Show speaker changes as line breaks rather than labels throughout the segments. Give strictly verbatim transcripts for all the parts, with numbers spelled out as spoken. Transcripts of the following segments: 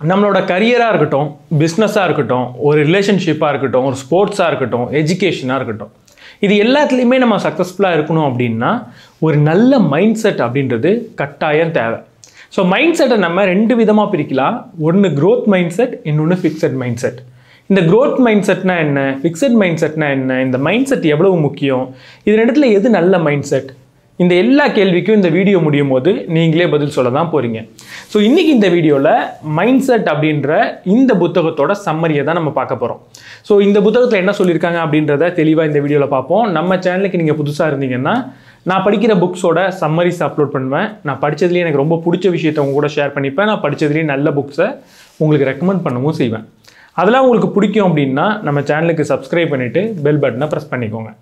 நம்மளோட கரியராக இருக்கட்டும், பிஸ்னஸாக இருக்கட்டும், ஒரு ரிலேஷன்ஷிப்பாக இருக்கட்டும், ஒரு ஸ்போர்ட்ஸாக இருக்கட்டும், எஜுகேஷனாக இருக்கட்டும், இது எல்லாத்துலேயுமே நம்ம சக்ஸஸ்ஃபுல்லாக இருக்கணும் அப்படின்னா ஒரு நல்ல மைண்ட் செட் அப்படின்றது கட்டாயம் தேவை. ஸோ மைண்ட் செட்டை நம்ம ரெண்டு விதமாக பிரிக்கலாம். ஒன்று க்ரோத் மைண்ட் செட், இன்னொன்று ஃபிக்ஸட் மைண்ட் செட். இந்த க்ரோத் மைண்ட் செட்னா என்ன, ஃபிக்ஸட் மைண்ட் செட்னா என்ன, இந்த மைண்ட் செட் எவ்வளவு முக்கியம், இது ரெண்டுத்துல எது நல்ல மைண்ட் செட், இந்த எல்லா கேள்விக்கும் இந்த வீடியோ முடியும் போது நீங்களே பதில் சொல்ல தான் போகிறீங்க. ஸோ இன்றைக்கி இந்த வீடியோவில் மைண்ட் செட் அப்படின்ற இந்த புத்தகத்தோட சம்மரியை தான் நம்ம பார்க்க போகிறோம். ஸோ இந்த புத்தகத்தில் என்ன சொல்லியிருக்காங்க அப்படின்றத தெளிவாக இந்த வீடியோவில் பார்ப்போம். நம்ம சேனலுக்கு நீங்கள் புதுசாக இருந்தீங்கன்னா நான் படிக்கிற புக்ஸோட சம்மரிஸ் அப்லோட் பண்ணுவேன். நான் படித்ததுலேயே எனக்கு ரொம்ப பிடிச்ச விஷயத்தை உங்க கூட ஷேர் பண்ணிப்பேன். நான் படித்ததுலேயே நல்ல புக்ஸை உங்களுக்கு ரெக்கமெண்ட் பண்ணவும் செய்வேன். அதெல்லாம் உங்களுக்கு பிடிக்கும் அப்படின்னா நம்ம சேனலுக்கு சப்ஸ்கிரைப் பண்ணிவிட்டு பெல் பட்டனை ப்ரெஸ் பண்ணிக்கோங்க.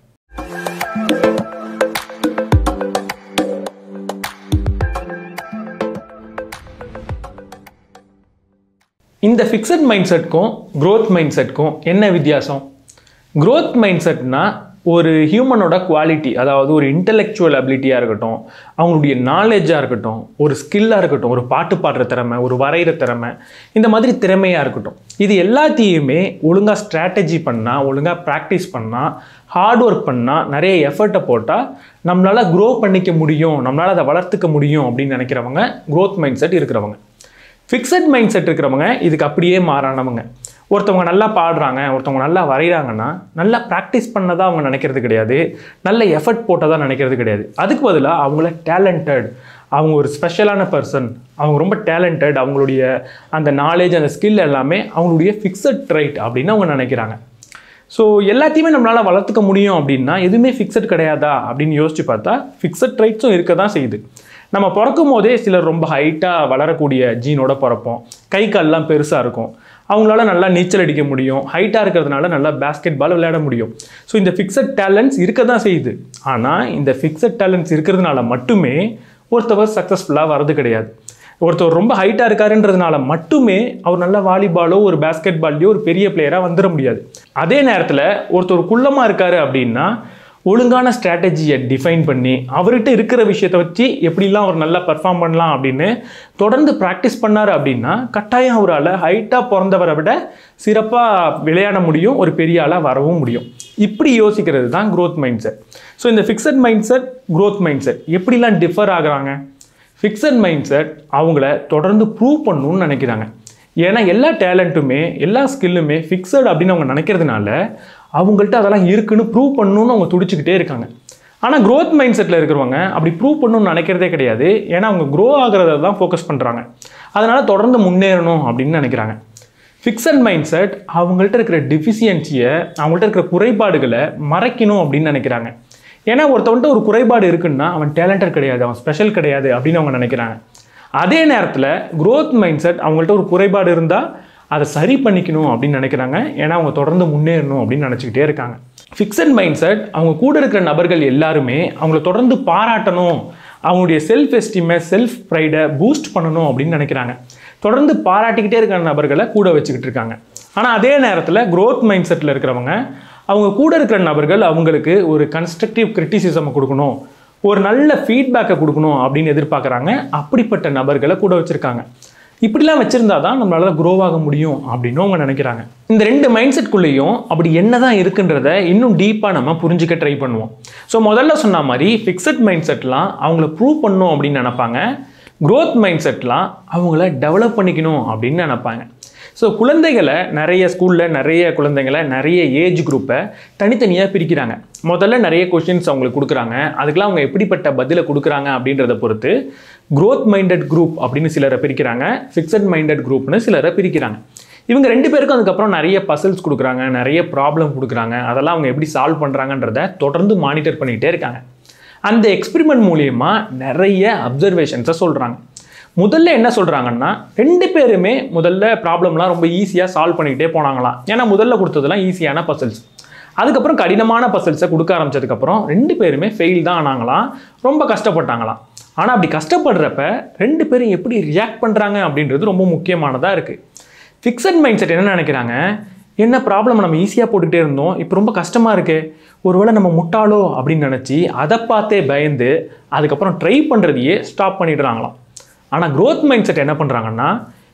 இந்த ஃபிக்ஸட் மைண்ட் செட்க்கும் க்ரோத் மைண்ட் செட்க்கும் என்ன வித்தியாசம்? க்ரோத் மைண்ட் செட்னா ஒரு ஹியூமனோட குவாலிட்டி, அதாவது ஒரு இன்டெலெக்சுவல் அபிலிட்டியாக இருக்கட்டும், அவங்களுடைய நாலேஜாக இருக்கட்டும், ஒரு ஸ்கில்லாக இருக்கட்டும், ஒரு பாட்டு பாடுற திறமை, ஒரு வரைகிற திறமை, இந்த மாதிரி திறமையாக இருக்கட்டும், இது எல்லாத்தையுமே ஒழுங்காக ஸ்ட்ராட்டஜி பண்ணால், ஒழுங்காக ப்ராக்டிஸ் பண்ணால், ஹார்ட் ஒர்க் பண்ணால், நிறைய எஃபர்ட்டை போட்டால் நம்மளால் க்ரோ பண்ணிக்க முடியும், நம்மளால் அதை வளர்த்துக்க முடியும் அப்படின்னு நினைக்கிறவங்க க்ரோத் மைண்ட் செட் இருக்கிறவங்க. ஃபிக்ஸட் மைண்ட் செட் இருக்கிறவங்க இதுக்கு அப்படியே மாறானவங்க. ஒருத்தவங்க நல்லா பாடுறாங்க, ஒருத்தவங்க நல்லா வரைகிறாங்கன்னா நல்லா ப்ராக்டிஸ் பண்ணதாக அவங்க நினைக்கிறது கிடையாது, நல்ல எஃபர்ட் போட்டதாக நினைக்கிறது கிடையாது. அதுக்கு பதிலாக அவங்கள டேலண்டட், அவங்க ஒரு ஸ்பெஷலான பர்சன், அவங்க ரொம்ப டேலண்டட், அவங்களுடைய அந்த நாலேஜ் அந்த ஸ்கில் எல்லாமே அவங்களுடைய ஃபிக்ஸட் ட்ரைட் அப்படின்னு அவங்க நினைக்கிறாங்க. ஸோ எல்லாத்தையுமே நம்மளால் வளர்த்துக்க முடியும் அப்படின்னா எதுவுமே ஃபிக்ஸட் கிடையாதா அப்படின்னு யோசிச்சு பார்த்தா ஃபிக்ஸட் ட்ரைட்ஸும் இருக்க தான் செய்யுது. நம்ம பிறக்கும் போதே சிலர் ரொம்ப ஹைட்டாக வளரக்கூடிய ஜீனோட பிறப்போம், கை கால்லாம் பெருசாக இருக்கும், அவங்களால நல்லா நீச்சல் அடிக்க முடியும், ஹைட்டாக இருக்கிறதுனால நல்லா பேஸ்கெட் பால் விளையாட முடியும். ஸோ இந்த ஃபிக்ஸட் டேலண்ட்ஸ் இருக்க தான் செய்யுது. ஆனால் இந்த ஃபிக்ஸட் டேலண்ட்ஸ் இருக்கிறதுனால மட்டுமே ஒருத்தவர் சக்ஸஸ்ஃபுல்லாக வரது கிடையாது. ஒருத்தவர் ரொம்ப ஹைட்டாக இருக்காருன்றதுனால மட்டுமே அவர் நல்ல வாலிபாலோ ஒரு பேஸ்கெட் பால்லையோ ஒரு பெரிய பிளேயராக வந்துட முடியாது. அதே நேரத்தில் ஒருத்தர் குள்ளமாக இருக்காரு அப்படின்னா ஒழுங்கான ஸ்ட்ராட்டஜியை டிஃபைன் பண்ணி அவர்கிட்ட இருக்கிற விஷயத்தை வச்சு எப்படிலாம் அவர் நல்லா பர்ஃபார்ம் பண்ணலாம் அப்படின்னு தொடர்ந்து ப்ராக்டிஸ் பண்ணார் அப்படின்னா கட்டாயம் அவரால் ஹைட்டாக பிறந்தவரை விட சிறப்பாக விளையாட முடியும், ஒரு பெரிய ஆளாக வரவும் முடியும். இப்படி யோசிக்கிறது தான் க்ரோத் மைண்ட் செட். ஸோ இந்த fixed mind set, growth mind set எப்படிலாம் டிஃபர் ஆகுறாங்க? ஃபிக்ஸட் மைண்ட் செட் அவங்கள தொடர்ந்து ப்ரூவ் பண்ணணும்னு நினைக்கிறாங்க. ஏன்னா எல்லா டேலண்ட்டுமே எல்லா ஸ்கில்லுமே ஃபிக்ஸட் அப்படின்னு அவங்க நினைக்கிறதுனால அவங்கள்ட்ட அதெல்லாம் இருக்குன்னு ப்ரூவ் பண்ணணும்னு அவங்க துடிச்சிக்கிட்டே இருக்காங்க. ஆனால் க்ரோத் மைண்ட் செட்டில் இருக்கிறவங்க அப்படி ப்ரூவ் பண்ணணும்னு நினைக்கிறதே கிடையாது. ஏன்னா அவங்க க்ரோ ஆகிறத தான் ஃபோக்கஸ் பண்ணுறாங்க, அதனால் தொடர்ந்து முன்னேறணும் அப்படின்னு நினைக்கிறாங்க. ஃபிக்ஸட் மைண்ட் செட் அவங்கள்ட்ட இருக்கிற டிஃபிஷியன்சியை, அவங்கள்ட்ட இருக்கிற குறைபாடுகளை மறைக்கணும் அப்படின்னு நினைக்கிறாங்க. ஏன்னா ஒருத்தவன்ட்டு ஒரு குறைபாடு இருக்குன்னா அவன் டேலண்டட் கிடையாது, அவன் ஸ்பெஷல் கிடையாது அப்படின்னு அவங்க நினைக்கிறாங்க. அதே நேரத்தில் க்ரோத் மைண்ட் செட் அவங்கள்ட்ட ஒரு குறைபாடு இருந்தால் அதை சரி பண்ணிக்கணும் அப்படின்னு நினைக்கிறாங்க. ஏன்னா அவங்க தொடர்ந்து முன்னேறணும் அப்படின்னு நினச்சிக்கிட்டே இருக்காங்க. ஃபிக்ஸட் மைண்ட் செட் அவங்க கூட இருக்கிற நபர்கள் எல்லாருமே அவங்கள தொடர்ந்து பாராட்டணும், அவங்களுடைய செல்ஃப் எஸ்டீமை, செல்ஃப் ப்ரைடை பூஸ்ட் பண்ணணும் அப்படின்னு நினைக்கிறாங்க. தொடர்ந்து பாராட்டிக்கிட்டே இருக்கிற நபர்களை கூட வச்சுக்கிட்டு இருக்காங்க. ஆனால் அதே நேரத்தில் க்ரோத் மைண்ட் செட்டில் இருக்கிறவங்க அவங்க கூட இருக்கிற நபர்கள் அவங்களுக்கு ஒரு கன்ஸ்ட்ரக்டிவ் கிரிட்டிசிசமை கொடுக்கணும், ஒரு நல்ல ஃபீட்பேக்கை கொடுக்கணும் அப்படின்னு எதிர்பார்க்குறாங்க. அப்படிப்பட்ட நபர்களை கூட வச்சுருக்காங்க. இப்படிலாம் வச்சுருந்தா தான் நம்மளால் க்ரோ ஆக முடியும் அப்படின்னு அவங்க நினைக்கிறாங்க. இந்த ரெண்டு மைண்ட் செட்குள்ளேயும் அப்படி என்ன தான் இருக்குன்றத இன்னும் டீப்பாக நம்ம புரிஞ்சிக்க ட்ரை பண்ணுவோம். ஸோ முதல்ல சொன்ன மாதிரி ஃபிக்ஸட் மைண்ட் செட்லாம் அவங்கள ப்ரூவ் பண்ணணும் அப்படின்னு நினைப்பாங்க. க்ரோத் மைண்ட் செட்லாம் அவங்கள டெவலப் பண்ணிக்கணும் அப்படின்னு நினைப்பாங்க. ஸோ குழந்தைகளை நிறைய ஸ்கூலில் நிறைய குழந்தைங்களை நிறைய ஏஜ் குரூப்பை தனித்தனியாக பிரிக்கிறாங்க. முதல்ல நிறைய கொஷின்ஸ் அவங்களுக்கு கொடுக்குறாங்க, அதுக்கெல்லாம் அவங்க எப்படிப்பட்ட பதிலை கொடுக்குறாங்க அப்படின்றத பொறுத்து க்ரோத் மைண்டட் குரூப் அப்படின்னு சிலரை பிரிக்கிறாங்க, ஃபிக்ஸட் மைண்டட் குரூப்னு சிலரை பிரிக்கிறாங்க. இவங்க ரெண்டு பேருக்கும் அதுக்கப்புறம் நிறைய பசில்ஸ் கொடுக்குறாங்க, நிறைய ப்ராப்ளம் கொடுக்குறாங்க. அதெல்லாம் அவங்க எப்படி சால்வ் பண்ணுறாங்கன்றத தொடர்ந்து மானிட்டர் பண்ணிகிட்டே இருக்காங்க. அந்த எக்ஸ்பெரிமெண்ட் மூலியமாக நிறைய அப்சர்வேஷன்ஸை சொல்கிறாங்க. முதல்ல என்ன சொல்கிறாங்கன்னா ரெண்டு பேருமே முதல்ல ப்ராப்ளம்லாம் ரொம்ப ஈஸியாக சால்வ் பண்ணிக்கிட்டே போனாங்களாம். ஏன்னா முதல்ல கொடுத்ததெல்லாம் ஈஸியான பசில்ஸ். அதுக்கப்புறம் கடினமான பசில்ஸை கொடுக்க ஆரம்பித்ததுக்கப்புறம் ரெண்டு பேருமே ஃபெயில் தான் ஆனாங்களாம், ரொம்ப கஷ்டப்பட்டாங்களாம். ஆனால் அப்படி கஷ்டப்படுறப்ப ரெண்டு பேரும் எப்படி ரியாக்ட் பண்ணுறாங்க அப்படின்றது ரொம்ப முக்கியமானதாக இருக்குது. ஃபிக்ஸட் மைண்ட் செட் என்ன நினைக்கிறாங்க, என்ன ப்ராப்ளம் நம்ம ஈஸியாக போட்டுக்கிட்டே இருந்தோம், இப்போ ரொம்ப கஷ்டமாக இருக்குது, ஒருவேளை நம்ம முட்டாளோ அப்படின்னு நினச்சி அதை பார்த்தே பயந்து அதுக்கப்புறம் ட்ரை பண்ணுறதையே ஸ்டாப் பண்ணிடுறாங்களாம். ஆனால் க்ரோத் மைண்ட் செட் என்ன பண்ணுறாங்கன்னா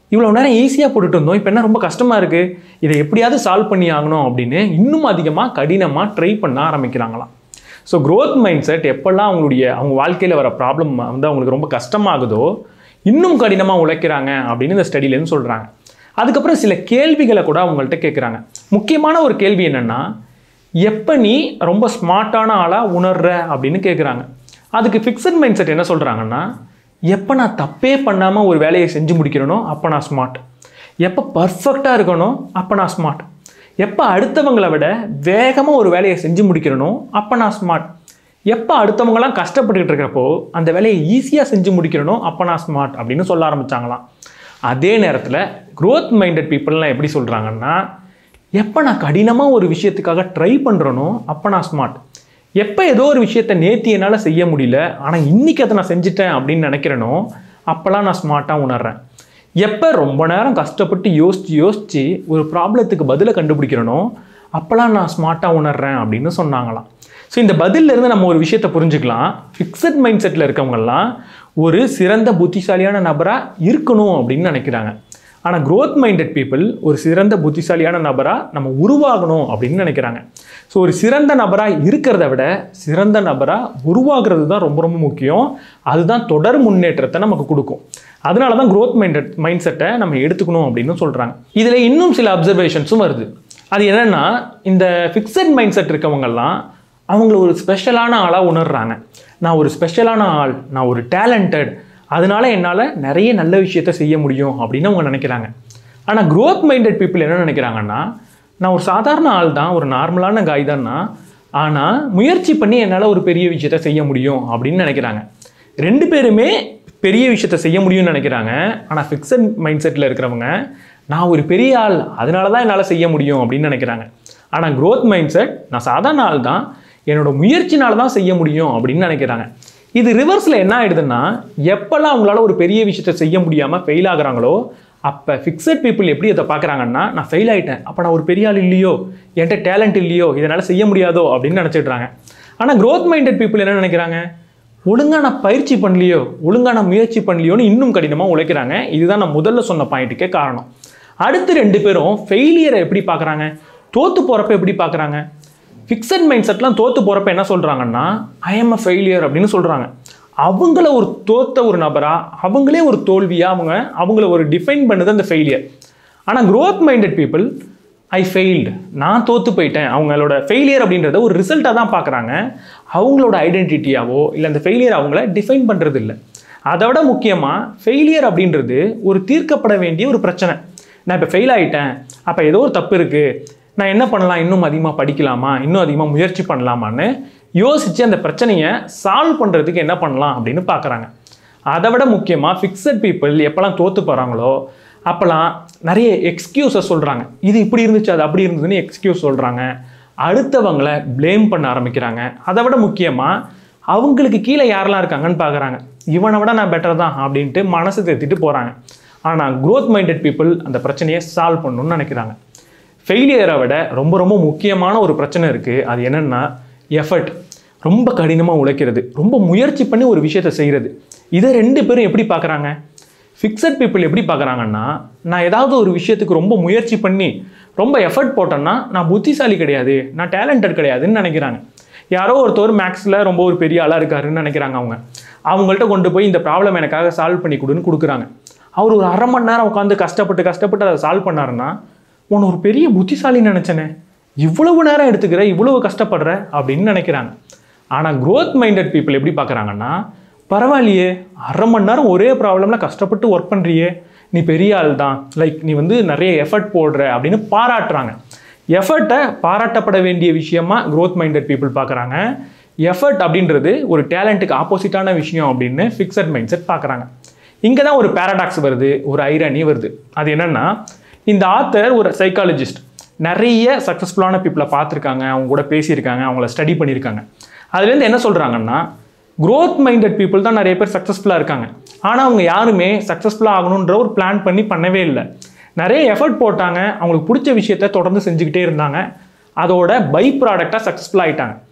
இவ்வளோ நேரம் ஈஸியாக போட்டுட்டு இருந்தோம், இப்போ என்ன ரொம்ப கஷ்டமாக இருக்குது, இதை எப்படியாவது சால்வ் பண்ணி ஆகணும் அப்படின்னு இன்னும் அதிகமாக கடினமாக ட்ரை பண்ண ஆரம்பிக்கிறாங்களாம். ஸோ க்ரோத் மைண்ட் செட் எப்போல்லாம் அவங்களுடைய அவங்க வாழ்க்கையில் வர ப்ராப்ளம் வந்து அவங்களுக்கு ரொம்ப கஷ்டமாகுதோ இன்னும் கடினமாக உழைக்கிறாங்க அப்படின்னு இந்த ஸ்டடியிலேருந்து சொல்கிறாங்க. அதுக்கப்புறம் சில கேள்விகளை கூட அவங்கள்ட்ட கேட்குறாங்க. முக்கியமான ஒரு கேள்வி என்னென்னா, எப்போ நீ ரொம்ப ஸ்மார்ட்டான ஆளாக உணர்ற அப்படின்னு கேட்குறாங்க. அதுக்கு ஃபிக்ஸட் மைண்ட் செட் என்ன சொல்கிறாங்கன்னா, எப்போ நான் தப்பே பண்ணாமல் ஒரு வேலையை செஞ்சு முடிக்கிறனோ அப்போ நான் ஸ்மார்ட், எப்போ பர்ஃபெக்டாக இருக்கணும் அப்போ நான் ஸ்மார்ட், எப்போ அடுத்தவங்களை விட வேகமாக ஒரு வேலையை செஞ்சு முடிக்கிறனோ அப்போ நான் ஸ்மார்ட், எப்போ அடுத்தவங்களாம் கஷ்டப்பட்டுக்கிட்டு இருக்கிறப்போ அந்த வேலையை ஈஸியாக செஞ்சு முடிக்கிறனோ அப்போ நான் ஸ்மார்ட் அப்படின்னு சொல்ல ஆரம்பித்தாங்களாம். அதே நேரத்தில் க்ரோத் மைண்டட் பீப்புளெலாம் எப்படி சொல்கிறாங்கன்னா, எப்போ நான் கடினமாக ஒரு விஷயத்துக்காக ட்ரை பண்ணுறனோ அப்போ நான் ஸ்மார்ட், எப்போ ஏதோ ஒரு விஷயத்தை நேற்று என்னால் செய்ய முடியல ஆனால் இன்றைக்கி அதை நான் செஞ்சுட்டேன் அப்படின்னு நினைக்கிறேனோ அப்போல்லாம் நான் ஸ்மார்ட்டாக உணர்றேன், எப்போ ரொம்ப நேரம் கஷ்டப்பட்டு யோசித்து யோசித்து ஒரு ப்ராப்ளத்துக்கு பதிலை கண்டுபிடிக்கிறனோ அப்போல்லாம் நான் ஸ்மார்ட்டாக உணர்றேன் அப்படின்னு சொன்னாங்களாம். ஸோ இந்த பதிலிருந்து நம்ம ஒரு விஷயத்தை புரிஞ்சுக்கலாம். ஃபிக்ஸட் மைண்ட் செட்டில் இருக்கவங்கெல்லாம் ஒரு சிறந்த புத்திசாலியான நபராக இருக்கணும் அப்படின்னு நினைக்கிறாங்க. ஆனால் க்ரோத் மைண்டட் பீப்புள் ஒரு சிறந்த புத்திசாலியான நபராக நம்ம உருவாகணும் அப்படின்னு நினைக்கிறாங்க. ஸோ ஒரு சிறந்த நபராக இருக்கிறத விட சிறந்த நபராக உருவாகிறது தான் ரொம்ப ரொம்ப முக்கியம். அதுதான் தொடர் முன்னேற்றத்தை நமக்கு கொடுக்கும். அதனால தான் க்ரோத் மைண்டட் மைண்ட் செட்டை நம்ம எடுத்துக்கணும் அப்படின்னு சொல்கிறாங்க. இதில் இன்னும் சில அப்சர்வேஷன்ஸும் வருது. அது என்னென்னா, இந்த ஃபிக்ஸட் மைண்ட் செட் இருக்கவங்கெல்லாம் அவங்கள ஒரு ஸ்பெஷலான ஆளாக உணர்றாங்க. நான் ஒரு ஸ்பெஷலான ஆள், நான் ஒரு டேலண்டட், அதனால என்னால் நிறைய நல்ல விஷயத்த செய்ய முடியும் அப்படின்னு அவங்க நினைக்கிறாங்க. ஆனால் க்ரோத் மைண்டட் பீப்புள் என்ன நினைக்கிறாங்கன்னா, நான் ஒரு சாதாரண ஆள் தான், ஒரு நார்மலான காய் தான்னா, ஆனால் முயற்சி பண்ணி என்னால் ஒரு பெரிய விஷயத்த செய்ய முடியும் அப்படின்னு நினைக்கிறாங்க. ரெண்டு பேருமே பெரிய விஷயத்த செய்ய முடியும்னு நினைக்கிறாங்க. ஆனால் ஃபிக்ஸட் மைண்ட் செட்டில் இருக்கிறவங்க நான் ஒரு பெரிய ஆள் அதனால தான் என்னால் செய்ய முடியும் அப்படின்னு நினைக்கிறாங்க. ஆனால் க்ரோத் மைண்ட் செட் நான் சாதாரண ஆள் தான், என்னோட முயற்சினால தான் செய்ய முடியும் அப்படின்னு நினைக்கிறாங்க. இது ரிவர்ஸில் என்ன ஆகிடுதுன்னா, எப்போல்லாம் அவங்களால ஒரு பெரிய விஷயத்தை செய்ய முடியாமல் ஃபெயில் ஆகுறாங்களோ அப்போ ஃபிக்ஸட் பீப்புள் எப்படி அதை பார்க்குறாங்கன்னா, நான் ஃபெயில் ஆகிட்டேன், அப்போ நான் ஒரு பெரிய ஆள் இல்லையோ, என்கிட்ட டேலண்ட் இல்லையோ, இதனால் செய்ய முடியாதோ அப்படின்னு நினச்சிட்றாங்க. ஆனால் க்ரோத் மைண்டட் பீப்புள் என்ன நினைக்கிறாங்க, ஒழுங்காக நான் பயிற்சி பண்ணலையோ, ஒழுங்காக நான் முயற்சி பண்ணலையோன்னு இன்னும் கடினமாக உழைக்கிறாங்க. இதுதான் நான் முதல்ல சொன்ன பாயிண்ட்டுக்கே காரணம். அடுத்து ரெண்டு பேரும் ஃபெயிலியரை எப்படி பார்க்குறாங்க, தோற்று போகிறப்ப எப்படி பார்க்குறாங்க. ஃபிக்ஸட் மைண்ட் செட்லாம் தோற்று போகிறப்ப என்ன சொல்கிறாங்கன்னா, ஐ எம் அ ஃபெயிலியர் அப்படின்னு சொல்கிறாங்க. அவங்கள ஒரு தோற்ற ஒரு நபராக, அவங்களே ஒரு தோல்வியாக அவங்க அவங்கள ஒரு டிஃபைன் பண்ணுது அந்த ஃபெயிலியர். ஆனால் growth minded people I failed, நான் தோற்று போயிட்டேன், அவங்களோட ஃபெயிலியர் அப்படின்றத ஒரு ரிசல்ட்டாக தான் பார்க்குறாங்க. அவங்களோட ஐடென்டிட்டியாவோ இல்லை அந்த ஃபெயிலியர் அவங்கள டிஃபைன் பண்ணுறது இல்லை. அதை விட முக்கியமாக ஃபெயிலியர் அப்படின்றது ஒரு தீர்க்கப்பட வேண்டிய ஒரு பிரச்சனை. நான் இப்போ ஃபெயில் ஆகிட்டேன், அப்போ ஏதோ ஒரு தப்பு இருக்குது, நான் என்ன பண்ணலாம், இன்னும் அதிகமாக படிக்கலாமா, இன்னும் அதிகமாக முயற்சி பண்ணலாமான்னு யோசித்து அந்த பிரச்சனையை சால்வ் பண்ணுறதுக்கு என்ன பண்ணலாம் அப்படின்னு பார்க்குறாங்க. அதை விட முக்கியமாக ஃபிக்ஸட் பீப்புள் எப்போல்லாம் தோற்று போகிறாங்களோ அப்போல்லாம் நிறைய எக்ஸ்கியூஸஸ் சொல்கிறாங்க. இது இப்படி இருந்துச்சு, அது அப்படி இருந்ததுன்னு எக்ஸ்கியூஸ் சொல்கிறாங்க. அடுத்தவங்களை ப்ளேம் பண்ண ஆரம்பிக்கிறாங்க. அதை விட முக்கியமாக அவங்களுக்கு கீழே யாரெல்லாம் இருக்காங்கன்னு பார்க்குறாங்க. இவனை விட நான் பெட்டர் தான் அப்படின்ட்டு மனசை தேத்திட்டு போகிறாங்க. ஆனால் க்ரோத் மைண்டட் பீப்புள் அந்த பிரச்சனையை சால்வ் பண்ணணும்னு நினைக்கிறாங்க. ஃபெயிலியரை விட ரொம்ப ரொம்ப முக்கியமான ஒரு பிரச்சனை இருக்குது. அது என்னென்னா எஃபர்ட். ரொம்ப கடினமாக உழைக்கிறது, ரொம்ப முயற்சி பண்ணி ஒரு விஷயத்தை செய்கிறது. இதை ரெண்டு பேரும் எப்படி பார்க்குறாங்க, ஃபிக்ஸட் பீப்புள் எப்படி பார்க்குறாங்கன்னா, நான் ஏதாவது ஒரு விஷயத்துக்கு ரொம்ப முயற்சி பண்ணி ரொம்ப எஃபர்ட் போட்டேன்னா நான் புத்திசாலி கிடையாது, நான் டேலண்டட் கிடையாதுன்னு நினைக்கிறாங்க. யாரோ ஒருத்தர் மேக்ஸில் ரொம்ப ஒரு பெரிய ஆளாக இருக்காருன்னு நினைக்கிறாங்க. அவங்க அவங்கள்ட்ட கொண்டு போய் இந்த ப்ராப்ளம் எனக்காக சால்வ் பண்ணி கொடுன்னு கொடுக்குறாங்க. அவர் ஒரு அரை மணி நேரம் உட்காந்து கஷ்டப்பட்டு கஷ்டப்பட்டு அதை சால்வ் பண்ணாருன்னா, உன்னை ஒரு பெரிய புத்திசாலின்னு நினச்சேனே, இவ்வளவு நேரம் எடுத்துக்கிற, இவ்வளவு கஷ்டப்படுற அப்படின்னு நினைக்கிறாங்க. ஆனால் க்ரோத் மைண்டட் பீப்புள் எப்படி பார்க்குறாங்கன்னா, பரவாயில்லையே, அரை மணி நேரம் ஒரே ப்ராப்ளமில் கஷ்டப்பட்டு ஒர்க் பண்ணுறியே, நீ பெரிய ஆள் தான், லைக் நீ வந்து நிறைய எஃபர்ட் போடுற அப்படின்னு பாராட்டுறாங்க. எஃபர்ட்டை பாராட்டப்பட வேண்டிய விஷயமா க்ரோத் மைண்டட் பீப்புள் பார்க்குறாங்க. எஃபர்ட் அப்படின்றது ஒரு டேலண்ட்டுக்கு ஆப்போசிட்டான விஷயம் அப்படின்னு ஃபிக்ஸட் மைண்ட் செட் பார்க்குறாங்க. இங்கே தான் ஒரு பேரடாக்ஸ் வருது, ஒரு ஐரானி வருது. அது என்னென்னா, இந்த ஆத்தர் ஒரு சைக்காலஜிஸ்ட், நிறைய சக்ஸஸ்ஃபுல்லான பீப்புளை பார்த்துருக்காங்க, அவங்க கூட பேசியிருக்காங்க, அவங்கள ஸ்டடி பண்ணியிருக்காங்க. அதுலேருந்து என்ன சொல்கிறாங்கன்னா, க்ரோத் மைண்டட் பீப்புள் தான் நிறைய பேர் சக்ஸஸ்ஃபுல்லாக இருக்காங்க. ஆனால் அவங்க யாருமே சக்ஸஸ்ஃபுல்லாக ஆகணுன்ற ஒரு பிளான் பண்ணி பண்ணவே இல்லை. நிறைய எஃபர்ட் போட்டாங்க, அவங்களுக்கு பிடிச்ச விஷயத்த தொடர்ந்து செஞ்சுக்கிட்டே இருந்தாங்க, அதோட பை ப்ராடக்டாக சக்ஸஸ்ஃபுல் ஆகிட்டாங்க.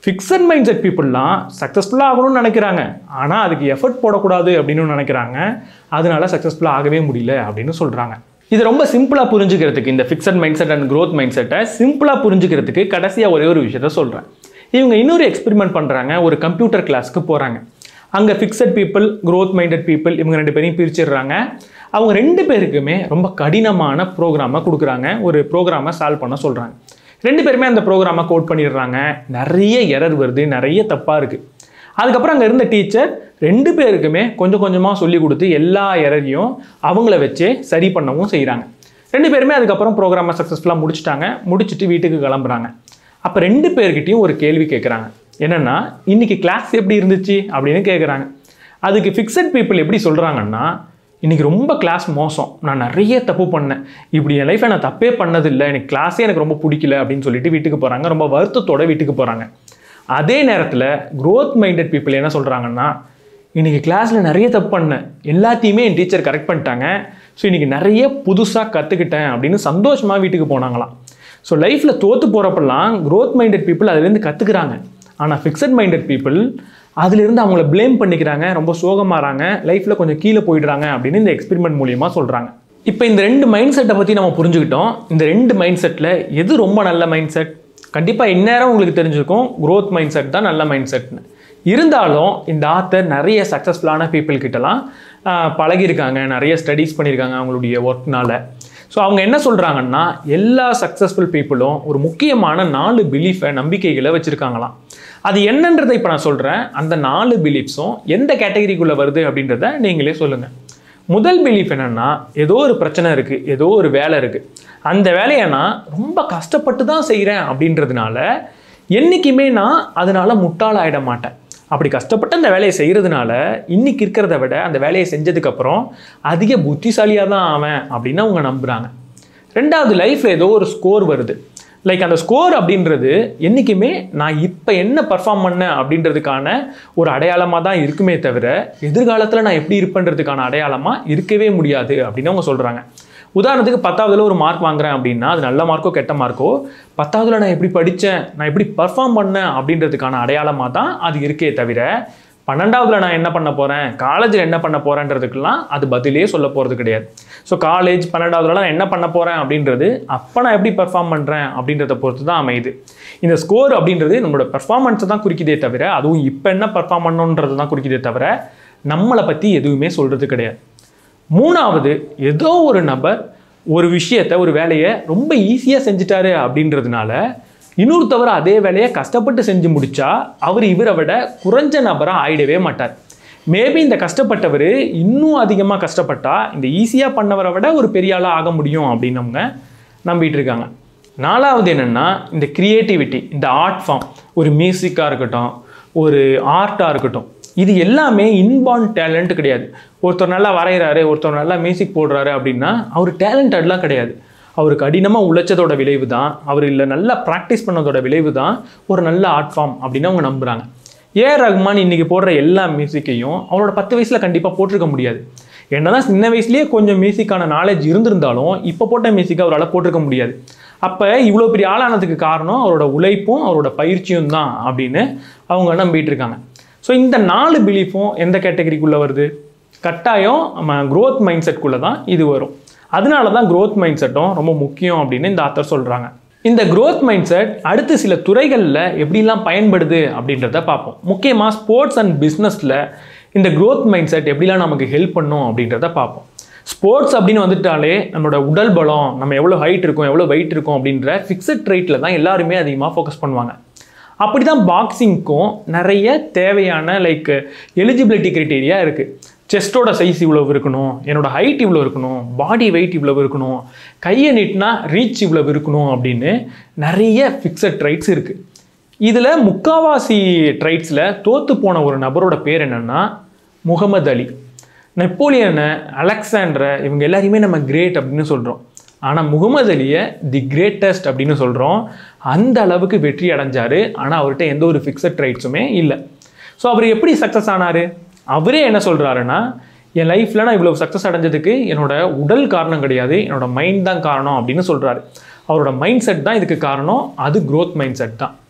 ஃபிக்ஸட் மைண்ட் செட் பீப்புளெலாம் சக்ஸஸ்ஃபுல்லாக ஆகணும்னு நினைக்கிறாங்க, ஆனால் அதுக்கு எஃபர்ட் போடக்கூடாது அப்படின்னு நினைக்கிறாங்க, அதனால சக்ஸஸ்ஃபுல்லாக ஆகவே முடியல அப்படின்னு சொல்கிறாங்க. இது ரொம்ப சிம்பிளாக புரிஞ்சுக்கிறதுக்கு, இந்த fixed mind set and growth mind செட்டை சிம்பிளாக புரிஞ்சுக்கிறதுக்கு கடைசியாக ஒரே ஒரு விஷயத்த சொல்கிறேன். இவங்க இன்னொரு எக்ஸ்பெரிமெண்ட் பண்ணுறாங்க. ஒரு கம்ப்யூட்டர் கிளாஸ்க்கு போகிறாங்க. அங்கே fixed people, growth minded people இவங்க ரெண்டு பேரையும் பிரிச்சிடுறாங்க. அவங்க ரெண்டு பேருக்குமே ரொம்ப கடினமான ப்ரோக்ராமை கொடுக்குறாங்க. ஒரு ப்ரோக்ராமை சால்வ் பண்ண சொல்கிறாங்க. ரெண்டு பேருமே அந்த ப்ரோக்ராமை கோட் பண்ணிடுறாங்க. நிறைய எரர் வருது, நிறைய தப்பாக இருக்குது. அதுக்கப்புறம் அங்கே இருந்த டீச்சர் ரெண்டு பேருக்குமே கொஞ்சம் கொஞ்சமாக சொல்லி கொடுத்து எல்லா எரரையும் அவங்கள வச்சே சரி பண்ணவும் செய்கிறாங்க. ரெண்டு பேருமே அதுக்கப்புறம் ப்ரோக்ராமை சக்ஸஸ்ஃபுல்லாக முடிச்சுட்டாங்க. முடிச்சுட்டு வீட்டுக்கு கிளம்புறாங்க. அப்போ ரெண்டு பேர்கிட்டையும் ஒரு கேள்வி கேட்குறாங்க. என்னென்னா, இன்றைக்கி கிளாஸ் எப்படி இருந்துச்சு அப்படின்னு கேட்குறாங்க. அதுக்கு ஃபிக்ஸட் பீப்புள் எப்படி சொல்கிறாங்கன்னா, இன்றைக்கி ரொம்ப கிளாஸ் மோசம், நான் நிறைய தப்பு பண்ணேன், இப்படி என் லைஃப்பில் நான் தப்பே பண்ணதில்லை, எனக்கு கிளாஸே எனக்கு ரொம்ப பிடிக்கல அப்படின்னு சொல்லிட்டு வீட்டுக்கு போகிறாங்க. ரொம்ப வருத்தத்தோடு வீட்டுக்கு போகிறாங்க. அதே நேரத்தில் க்ரோத் மைண்டட் பீப்புள் என்ன சொல்கிறாங்கன்னா, இன்றைக்கி கிளாஸில் நிறைய தப்பு பண்ணேன், எல்லாத்தையுமே என் டீச்சர் கரெக்ட் பண்ணிட்டாங்க, ஸோ இன்றைக்கி நிறைய புதுசாக கற்றுக்கிட்டேன் அப்படின்னு சந்தோஷமாக வீட்டுக்கு போனாங்களாம். ஸோ லைஃப்பில் தோற்று போகிறப்பெல்லாம் க்ரோத் மைண்டட் பீப்புள் அதுலேருந்து கற்றுக்குறாங்க. ஆனால் ஃபிக்ஸட் மைண்டட் பீப்புள் அதிலிருந்து அவங்கள ப்ளேம் பண்ணிக்கிறாங்க, ரொம்ப சோகமாகறாங்க, லைஃப்பில் கொஞ்சம் கீழே போயிடுறாங்க அப்படின்னு இந்த எக்ஸ்பெரிமெண்ட் மூலியமாக சொல்கிறாங்க. இப்போ இந்த ரெண்டு மைண்ட் செட்டை பற்றி நம்ம புரிஞ்சுக்கிட்டோம். இந்த ரெண்டு மைண்ட் செட்டில் எது ரொம்ப நல்ல மைண்ட் செட்? கண்டிப்பாக இந்நேரம் உங்களுக்கு தெரிஞ்சிருக்கும் க்ரோத் மைண்ட் செட் தான் நல்ல மைண்ட் செட்னு. இருந்தாலும் இந்த ஆத்தர் நிறைய சக்ஸஸ்ஃபுல்லான பீப்புள் கிட்டலாம் பழகியிருக்காங்க, நிறைய ஸ்டடீஸ் பண்ணியிருக்காங்க அவங்களுடைய ஒர்க்னால. ஸோ அவங்க என்ன சொல்கிறாங்கன்னா, எல்லா சக்ஸஸ்ஃபுல் பீப்புளும் ஒரு முக்கியமான நாலு பிலீஃபை, நம்பிக்கைகளை வச்சுருக்காங்களாம். அது என்னன்றதை இப்போ நான் சொல்கிறேன். அந்த நாலு பிலீஃப்ஸும் எந்த கேட்டகரிக்குள்ளே வருது அப்படின்றத நீங்களே சொல்லுங்கள். முதல் பிலீஃப் என்னென்னா, ஏதோ ஒரு பிரச்சனை இருக்குது, ஏதோ ஒரு வேலை இருக்குது, அந்த வேலையை நான் ரொம்ப கஷ்டப்பட்டு தான் செய்கிறேன் அப்படின்றதுனால என்றைக்குமே நான் அதனால் முட்டாளாயிட மாட்டேன். அப்படி கஷ்டப்பட்டு அந்த வேலையை செய்கிறதுனால இன்றைக்கி இருக்கிறத விட அந்த வேலையை செஞ்சதுக்கப்புறம் அதிக புத்திசாலியாக தான் ஆவேன் அப்படின்னு அவங்க நம்புகிறாங்க. ரெண்டாவது, லைஃப்பில் ஏதோ ஒரு ஸ்கோர் வருது. லைக் அந்த ஸ்கோர் அப்படின்றது என்றைக்குமே நான் இப்போ என்ன பர்ஃபார்ம் பண்ணேன் அப்படின்றதுக்கான ஒரு அடையாளமாக தான் இருக்குமே தவிர எதிர்காலத்தில் நான் எப்படி இருப்பேன்றதுக்கான அடையாளமாக இருக்கவே முடியாது அப்படின்னு அவங்க சொல்கிறாங்க. உதாரணத்துக்கு பத்தாவதுல ஒரு மார்க் வாங்குறேன் அப்படின்னா, அது நல்ல மார்க்கோ கெட்ட மார்க்கோ, பத்தாவதுல நான் எப்படி படித்தேன், நான் எப்படி பர்ஃபார்ம் பண்ணேன் அப்படின்றதுக்கான அடையாளமாக தான் அது இருக்கே தவிர பன்னெண்டாவதுல நான் என்ன பண்ண போகிறேன், காலேஜில் என்ன பண்ண போகிறேன்றதுக்கெல்லாம் அது பதிலே சொல்ல போகிறது கிடையாது. ஸோ காலேஜ் பன்னெண்டாவதுல நான் என்ன பண்ண போகிறேன் அப்படின்றது அப்போ நான் எப்படி பர்ஃபார்ம் பண்ணுறேன் அப்படின்றத பொறுத்து தான் அமையுது. இந்த ஸ்கோர் அப்படின்றது நம்மளோட பர்ஃபார்மன்ஸை தான் குறிக்குதே தவிர, அதுவும் இப்போ என்ன பர்ஃபார்ம் பண்ணணுன்றது தான் குறிக்குதே தவிர நம்மளை பற்றி எதுவுமே சொல்கிறது கிடையாது. மூணாவது, ஏதோ ஒரு நபர் ஒரு விஷயத்தை, ஒரு வேலையை ரொம்ப ஈஸியாக செஞ்சுட்டாரு அப்படின்றதுனால இன்னொருத்தவர் அதே வேலையை கஷ்டப்பட்டு செஞ்சு முடித்தா அவர் இவரை விட குறைஞ்ச நபராக ஆயிடவே மாட்டார். மேபி இந்த கஷ்டப்பட்டவர் இன்னும் அதிகமாக கஷ்டப்பட்டா இந்த ஈஸியாக பண்ணவரை விட ஒரு பெரிய ஆளாக ஆக முடியும் அப்படின்னு அவங்க நம்பிட்டு இருக்காங்க. நாலாவது என்னென்னா, இந்த க்ரியேட்டிவிட்டி, இந்த ஆர்ட் ஃபார்ம், ஒரு மியூசிக்காக இருக்கட்டும், ஒரு ஆர்ட்டாக இருக்கட்டும், இது எல்லாமே இன்பார்ன் டேலண்ட் கிடையாது. ஒருத்தர் நல்லா வரைகிறாரு, ஒருத்தர் நல்லா மியூசிக் போடுறாரு அப்படின்னா அவர் டேலண்டட்லாம் கிடையாது. அவர் கடினமாக உழைச்சதோட விளைவு தான், அவர் இல்லை நல்லா ப்ராக்டிஸ் பண்ணதோட விளைவு தான் ஒரு நல்ல ஆர்ட் ஃபார்ம் அப்படின்னு அவங்க நம்புகிறாங்க. ஏ ரஹ்மான் இன்றைக்கி போடுற எல்லா மியூசிக்கையும் அவரோட பத்து வயசில் கண்டிப்பாக போட்டிருக்க முடியாது. என்னதான் சின்ன வயசுலேயே கொஞ்சம் மியூசிக்கான நாலேஜ் இருந்திருந்தாலும் இப்போ போட்ட மியூசிக்கை அவரால் போட்டிருக்க முடியாது. அப்போ இவ்வளோ பெரிய ஆளானதுக்கு காரணம் அவரோட உழைப்பும் அவரோட பயிற்சியும் தான் அப்படின்னு அவங்க நம்பிட்டு இருக்காங்க. ஸோ இந்த நாலு பிலீஃபும் எந்த கேட்டகரிக்குள்ளே வருது? கட்டாயம் நம்ம க்ரோத் மைண்ட் செட்குள்ளே தான் இது வரும். அதனால தான் க்ரோத் மைண்ட் செட்டும் ரொம்ப முக்கியம் அப்படின்னு இந்த ஆத்தர் சொல்கிறாங்க. இந்த க்ரோத் மைண்ட் செட் அடுத்து சில துறைகளில் எப்படிலாம் பயன்படுது அப்படின்றத பார்ப்போம். முக்கியமாக ஸ்போர்ட்ஸ் அண்ட் பிஸ்னஸில் இந்த க்ரோத் மைண்ட் செட் எப்படிலாம் நமக்கு ஹெல்ப் பண்ணும் அப்படின்றத பார்ப்போம். ஸ்போர்ட்ஸ் அப்படின்னு வந்துட்டாலே நம்மளோட உடல் பலம், நம்ம எவ்வளோ ஹைட் இருக்கும், எவ்வளோ வெயிட் இருக்கும் அப்படின்ற ஃபிக்ஸட் ட்ரைட்டில் தான் எல்லாருமே அதிகமாக ஃபோக்கஸ் பண்ணுவாங்க. அப்படி தான் பாக்ஸிங்க்கும் நிறைய தேவையான லைக் எலிஜிபிலிட்டி க்ரைட்டீரியா இருக்குது. செஸ்ட்டோட சைஸ் இவ்வளோ இருக்கணும், என்னோட ஹைட் இவ்வளோ இருக்கணும், பாடி வெயிட் இவ்வளோ இருக்கணும், கையை நீட்டினா ரீச் இவ்வளோ இருக்கணும் அப்படின்னு நிறைய ஃபிக்ஸட் ட்ரைட்ஸ் இருக்குது. இதில் முக்காவாசி ட்ரைட்ஸில் தோற்று போன ஒரு நபரோட பேர் என்னென்னா முகமது அலி. நெப்போலியனை, அலெக்சாண்டரை இவங்க எல்லாரையுமே நம்ம கிரேட் அப்படின்னு சொல்கிறோம். ஆனால் முகமது அலியை தி கிரேட்டஸ்ட் அப்படின்னு சொல்கிறோம். அந்த அளவுக்கு வெற்றி அடைஞ்சார். ஆனால் அவர்கிட்ட எந்த ஒரு ஃபிக்ஸட் ரைட்ஸுமே இல்லை. ஸோ அவர் எப்படி சக்ஸஸ் ஆனார்? அவரே என்ன சொல்கிறாருன்னா, என் லைஃப்பில் நான் இவ்வளோ சக்ஸஸ் அடைஞ்சதுக்கு என்னோட உடல் காரணம் கிடையாது, என்னோட மைண்ட் தான் காரணம் அப்படின்னு சொல்கிறாரு. அவரோட மைண்ட் செட் தான் இதுக்கு காரணம். அது க்ரோத் மைண்ட் செட் தான்.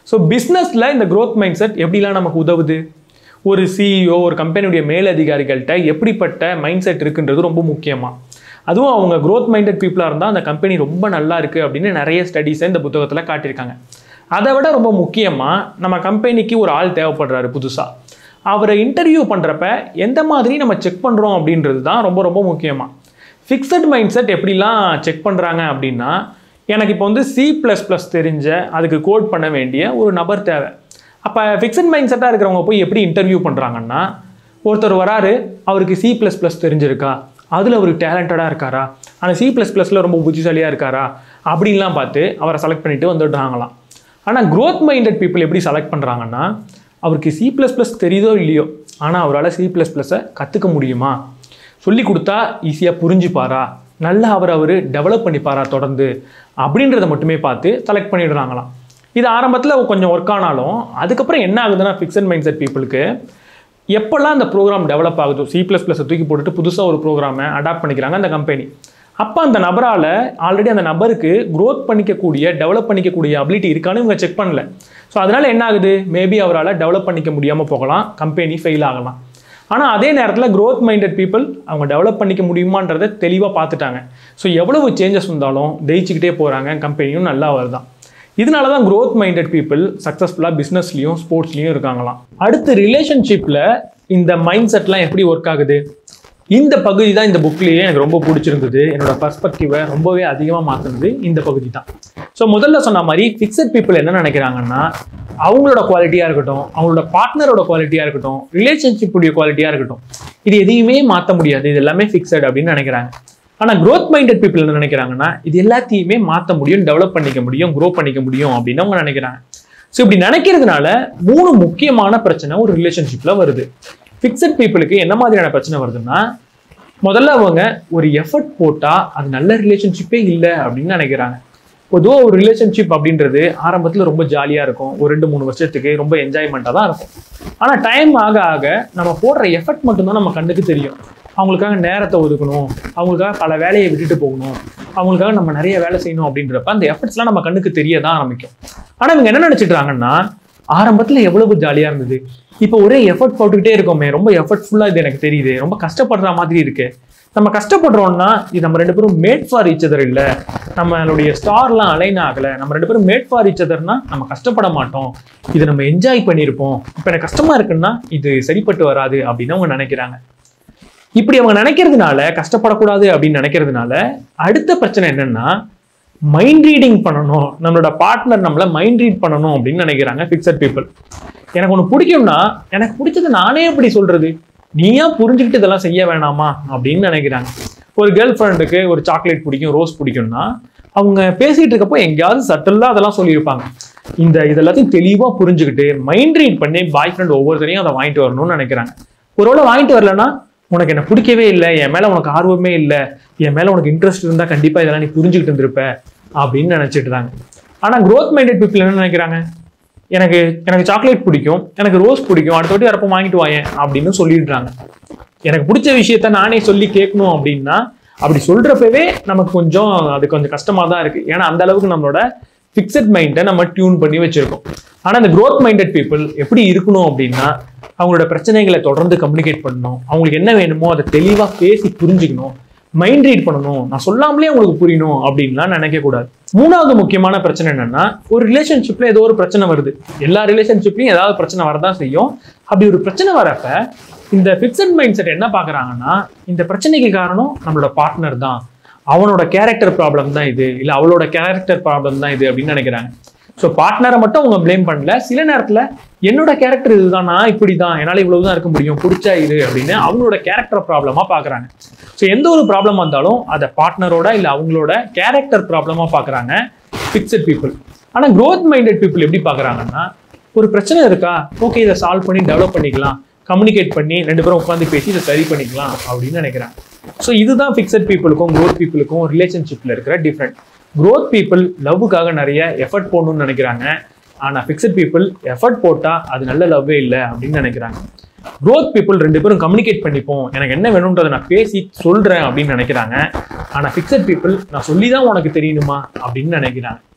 ஸோ பிஸ்னஸில் இந்த growth மைண்ட் செட் எப்படிலாம் நமக்கு உதவுது? ஒரு சிஇஓ ஒரு கம்பெனியுடைய மேலதிகாரிகள்கிட்ட எப்படிப்பட்ட மைண்ட் செட் இருக்குன்றது ரொம்ப முக்கியமாக. அதுவும் அவங்க growth மைண்டட் பீப்புளாக இருந்தால் அந்த கம்பெனி ரொம்ப நல்லா இருக்குது அப்படின்னு நிறைய ஸ்டடீஸை இந்த புத்தகத்தில் காட்டியிருக்காங்க. அதை விட ரொம்ப முக்கியமாக நம்ம கம்பெனிக்கு ஒரு ஆள் தேவைப்படுறாரு புதுசாக. அவரை இன்டர்வியூ பண்ணுறப்ப எந்த மாதிரி நம்ம செக் பண்ணுறோம் அப்படின்றது தான் ரொம்ப ரொம்ப முக்கியமாக. ஃபிக்ஸட் மைண்ட் செட் எப்படிலாம் செக் பண்ணுறாங்க அப்படின்னா, எனக்கு இப்போ வந்து சி ப்ளஸ் ப்ளஸ் தெரிஞ்ச அதுக்கு கோட் பண்ண வேண்டிய ஒரு நபர் தேவை. அப்போ ஃபிக்ஸட் மைண்ட் செட்டாக இருக்கிறவங்க போய் எப்படி இன்டர்வியூ பண்ணுறாங்கன்னா, ஒருத்தர் வராரு, அவருக்கு சி ப்ளஸ் ப்ளஸ் தெரிஞ்சிருக்கா, அதில் அவருக்கு டேலண்டடாக இருக்காரா, அந்த சி ப்ளஸ் ப்ளஸில் ரொம்ப புத்திசாலியாக இருக்காரா அப்படின்லாம் பார்த்து அவரை செலக்ட் பண்ணிவிட்டு வந்துடுறாங்களாம். ஆனால் growth மைண்டட் பீப்புள் எப்படி செலக்ட் பண்ணுறாங்கன்னா, அவருக்கு சி ப்ளஸ் ப்ளஸ் தெரியுதோ இல்லையோ, ஆனால் அவரால் சி ப்ளஸ் ப்ளஸை கற்றுக்க முடியுமா, சொல்லி கொடுத்தா ஈஸியாக புரிஞ்சுப்பாரா, நல்லா அவர் அவர் டெவலப் பண்ணிப்பாரா தொடர்ந்து அப்படின்றத மட்டுமே பார்த்து செலக்ட் பண்ணிடுறாங்களாம். இது ஆரம்பத்தில் கொஞ்சம் ஒர்க் ஆனாலும் அதுக்கப்புறம் என்ன ஆகுதுன்னா, ஃபிக்ஸட் மைண்ட் செட் பீப்புளுக்கு எப்போல்லாம் அந்த ப்ரோக்ராம் டெவலப் ஆகுதோ, சி ப்ளஸ் ப்ளஸை தூக்கி போட்டுட்டு புதுசாக ஒரு ப்ரோக்ராமை அடாப்ட் பண்ணிக்கிறாங்க அந்த கம்பெனி. அப்போ அந்த நபரால் ஆல்ரெடி அந்த நபருக்கு க்ரோத் பண்ணிக்கக்கூடிய டெவலப் பண்ணிக்கக்கூடிய அபிலிட்டி இருக்கான்னு இவங்க செக் பண்ணல. ஸோ அதனால் என்ன ஆகுது, மேபி அவரால் டெவலப் பண்ணிக்க முடியாமல் போகலாம், கம்பெனி ஃபெயில் ஆகலாம். ஆனால் அதே நேரத்தில் growth மைண்டட் பீப்புள் அவங்க டெவலப் பண்ணிக்க முடியுமான்றதை தெளிவாக பார்த்துட்டாங்க. ஸோ எவ்வளவு சேஞ்சஸ் வந்தாலும் ஜெயிச்சுக்கிட்டே போகிறாங்க, கம்பெனியும் நல்லா வருதான். இதனால தான் growth மைண்டட் பீப்புள் சக்ஸஸ்ஃபுல்லாக பிஸ்னஸ்லையும் ஸ்போர்ட்ஸ்லையும் இருக்காங்களாம். அடுத்து ரிலேஷன்ஷிப்பில் இந்த மைண்ட் செட்லாம் எப்படி ஒர்க் ஆகுது? இந்த பகுதி தான் இந்த புக்லேயே எனக்கு ரொம்ப பிடிச்சிருந்தது. என்னோட பர்ஸ்பெக்டிவை ரொம்பவே அதிகமாக மாற்றினது இந்த பகுதி தான். ஸோ முதல்ல சொன்ன மாதிரி ஃபிக்ஸட் பீப்புள் என்ன நினைக்கிறாங்கன்னா, அவங்களோட குவாலிட்டியாக இருக்கட்டும், அவங்களோட பார்ட்னரோட குவாலிட்டியாக இருக்கட்டும், ரிலேஷன்ஷிப்புடைய குவாலிட்டியாக இருக்கட்டும், இது எதையுமே மாற்ற முடியாது, இது எல்லாமே ஃபிக்ஸட் அப்படின்னு நினைக்கிறாங்க. ஆனால் growth மைண்டட் பீப்புள் என்ன நினைக்கிறாங்கன்னா, இது எல்லாத்தையுமே மாற்ற முடியும், டெவலப் பண்ணிக்க முடியும், க்ரோ பண்ணிக்க முடியும் அப்படின்னு அவங்க நினைக்கிறாங்க. ஸோ இப்படி நினைக்கிறதுனால மூணு முக்கியமான பிரச்சனை ஒரு ரிலேஷன்ஷிப்பில் வருது. ஃபிக்ஸட் பீப்புளுக்கு என்ன மாதிரியான பிரச்சனை வருதுன்னா, முதல்ல அவங்க ஒரு எஃபர்ட் போட்டால் அது நல்ல ரிலேஷன்ஷிப்பே இல்லை அப்படின்னு நினைக்கிறாங்க. பொதுவாக ஒரு ரிலேஷன்ஷிப் அப்படின்றது ஆரம்பத்தில் ரொம்ப ஜாலியாக இருக்கும், ஒரு ரெண்டு மூணு வருஷத்துக்கு ரொம்ப என்ஜாய்மெண்ட்டாக தான் இருக்கும். ஆனால் டைம் ஆக ஆக நம்ம போடுற எஃபர்ட் மட்டும்தான் நம்ம கண்ணுக்கு தெரியும். அவங்களுக்காக நேரத்தை ஒதுக்கணும், அவங்களுக்காக பல வேலையை விட்டுட்டு போகணும், அவங்களுக்காக நம்ம நிறைய வேலை செய்யணும் அப்படின்றப்ப அந்த எஃபர்ட்ஸ்லாம் நம்ம கண்ணுக்கு தெரிய தான் ஆரம்பிக்கும். ஆனால் இவங்க என்ன நினச்சிட்றாங்கன்னா, ஆரம்பத்தில் எவ்வளவு ஜாலியாக இருந்தது, இப்போ ஒரே எஃபர்ட் போட்டுக்கிட்டே இருக்கோமே, ரொம்ப எஃபர்ட்ஃபுல்லாக இது எனக்கு தெரியுது, ரொம்ப கஷ்டப்படுற மாதிரி இருக்கு. நம்ம கஷ்டப்படுறோம்னா இது நம்ம ரெண்டு பேரும் மேட் ஃபார் ஈச் அதர் இல்லை, நம்மளுடைய ஸ்டார்லாம் அலைன் ஆகலை, நம்ம ரெண்டு பேரும் மேட் ஃபார் ஈச் அதர்னா நம்ம கஷ்டப்பட மாட்டோம், இது நம்ம என்ஜாய் பண்ணியிருப்போம், இப்போ எனக்கு கஷ்டமா இருக்குன்னா இது சரிப்பட்டு வராது அப்படின்னு அவங்க நினைக்கிறாங்க. இப்படி அவங்க நினைக்கிறதுனால, கஷ்டப்படக்கூடாது அப்படின்னு நினைக்கிறதுனால அடுத்த பிரச்சனை என்னன்னா, மைண்ட் ரீடிங் பண்ணணும், நம்மளோட பார்ட்னர் நம்மளை மைண்ட் ரீட் பண்ணணும் அப்படின்னு நினைக்கிறாங்க ஃபிக்ஸட் பீப்புள். எனக்கு ஒன்று பிடிக்கும்னா எனக்கு பிடிச்சது நானே எப்படி சொல்றது, நீயா புரிஞ்சுக்கிட்டு இதெல்லாம் செய்ய வேணாமா அப்படின்னு நினைக்கிறாங்க. ஒரு கேர்ள் ஃப்ரெண்டுக்கு ஒரு சாக்லேட் பிடிக்கும், ரோஸ் பிடிக்கும்னா அவங்க பேசிட்டு இருக்கப்போ எங்கேயாவது சட்டலாக அதெல்லாம் சொல்லியிருப்பாங்க. இந்த இதெல்லாத்தையும் தெளிவாக புரிஞ்சுக்கிட்டு மைண்ட் ரீட் பண்ணி பாய் ஃப்ரெண்ட் ஒவ்வொருத்தரையும் அதை வாங்கிட்டு வரணும்னு நினைக்கிறாங்க. ஒருவேளை வாங்கிட்டு வரலன்னா, உனக்கு என்ன பிடிக்கவே இல்லை, என் மேலே உனக்கு ஆர்வமே இல்லை, என் மேலே உனக்கு இன்ட்ரெஸ்ட் இருந்தால் கண்டிப்பாக இதெல்லாம் நீ புரிஞ்சுக்கிட்டு இருந்திருப்ப அப்படின்னு நினச்சிட்டுறாங்க. ஆனால் growth மைண்டட் பீப்புள் என்ன நினைக்கிறாங்க, எனக்கு எனக்கு சாக்லேட் பிடிக்கும், எனக்கு ரோஸ் பிடிக்கும், அடுத்த வாட்டி வரப்போ வாங்கிட்டு வாயேன் அப்படின்னு சொல்லிடுறாங்க. எனக்கு பிடிச்ச விஷயத்த நானே சொல்லி கேட்கணும் அப்படின்னா, அப்படி சொல்கிறப்பவே நமக்கு கொஞ்சம் அது கொஞ்சம் கஷ்டமாக தான் இருக்குது. ஏன்னா அந்த அளவுக்கு நம்மளோட ஃபிக்ஸட் மைண்டை நம்ம டியூன் பண்ணி வச்சுருக்கோம். ஆனால் இந்த growth மைண்டட் பீப்புள் எப்படி இருக்கணும் அப்படின்னா, அவங்களோட பிரச்சனைகளை தொடர்ந்து கம்யூனிகேட் பண்ணணும், அவங்களுக்கு என்ன வேணுமோ அதை தெளிவாக பேசி புரிஞ்சுக்கணும், மைண்ட் ரீட் பண்ணணும், நான் சொல்லாமலே உங்களுக்கு புரியணும் அப்படின்லாம் நினைக்கக்கூடாது. மூணாவது முக்கியமான பிரச்சனை என்னன்னா, ஒரு ரிலேஷன்ஷிப்ல ஏதோ ஒரு பிரச்சனை வருது. எல்லா ரிலேஷன்ஷிப்லையும் ஏதாவது பிரச்சனை வரதான் செய்யும். அப்படி ஒரு பிரச்சனை வரப்ப இந்த ஃபிக்ஸட் மைண்ட் செட் என்ன பார்க்குறாங்கன்னா, இந்த பிரச்சனைக்கு காரணம் நம்மளோட பார்ட்னர் தான், அவனோட கேரக்டர் ப்ராப்ளம் தான் இது, இல்லை அவளோட கேரக்டர் ப்ராப்ளம் தான் இது அப்படின்னு நினைக்கிறாங்க. ஸோ பார்ட்னரை மட்டும் அவங்க பிளேம் பண்ணல, சில நேரத்தில் என்னோட கேரக்டர் இதுதான், நான் இப்படி தான், என்னால் இவ்வளவு தான் இருக்க முடியும், பிடிச்சா இது அப்படின்னு அவங்களோட கேரக்டர் ப்ராப்ளமாக பார்க்குறாங்க. ஸோ எந்த ஒரு ப்ராப்ளமாக இருந்தாலும் அதை பார்ட்னரோட இல்லை அவங்களோட கேரக்டர் ப்ராப்ளமாக பார்க்குறாங்க ஃபிக்ஸட் பீப்புள். ஆனால் growth மைண்டட் பீப்புள் எப்படி பார்க்குறாங்கன்னா, ஒரு பிரச்சனை இருக்கா, ஓகே இதை சால்வ் பண்ணி டெவலப் பண்ணிக்கலாம், கம்யூனிகேட் பண்ணி ரெண்டு பேரும் உட்காந்து பேசி இதை சரி பண்ணிக்கலாம் அப்படின்னு நினைக்கிறாங்க. ஸோ இதுதான் ஃபிக்ஸட் பீப்புளுக்கும் growth பீப்புளுக்கும் ரிலேஷன்ஷிப்பில் இருக்கிற டிஃப்ரெண்ட். growth பீப்புள் லவ்வுக்காக நிறைய எஃபர்ட் போடணும்னு நினைக்கிறாங்க, ஆனால் ஃபிக்ஸட் பீப்புள் எஃபர்ட் போட்டால் அது நல்ல லவ்வே இல்லை அப்படின்னு நினைக்கிறாங்க. growth பீப்புள் ரெண்டு பேரும் கம்யூனிகேட் பண்ணிப்போம், எனக்கு என்ன வேணும்ன்றதை நான் பேசி சொல்கிறேன் அப்படின்னு நினைக்கிறாங்க. ஆனால் ஃபிக்ஸட் பீப்புள் நான் சொல்லி தான் உனக்கு தெரியணுமா அப்படின்னு நினைக்கிறாங்க.